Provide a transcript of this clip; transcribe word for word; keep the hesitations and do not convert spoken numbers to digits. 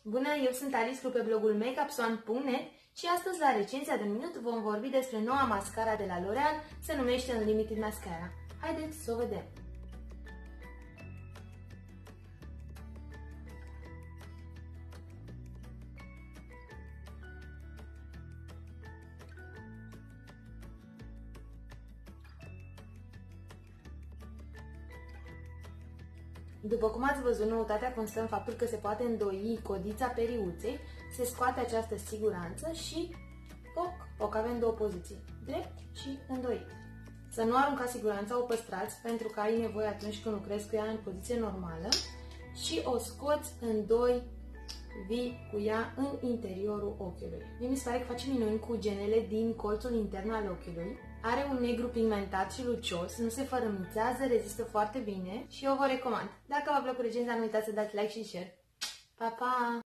Bună, eu sunt Alice pe blogul makeup swan punct net și astăzi la recenzia de minut vom vorbi despre noua mascara de la L'Oreal, se numește Unlimited Mascara. Haideți să o vedem! După cum ați văzut, noutatea constă în faptul că se poate îndoi codița periuței, se scoate această siguranță și poc, poc avem două poziții, drept și îndoit. Să nu aruncați siguranța, o păstrați pentru că ai nevoie atunci când lucrezi cu ea în poziție normală și o scoți în doi, vii cu ea în interiorul ochiului. Mie mi se pare că face minuni cu genele din colțul intern al ochiului. Are un negru pigmentat și lucios, nu se fărâmițează, rezistă foarte bine și eu vă recomand. Dacă v-a plăcut recenzia, nu uitați să dați like și share. Pa, pa!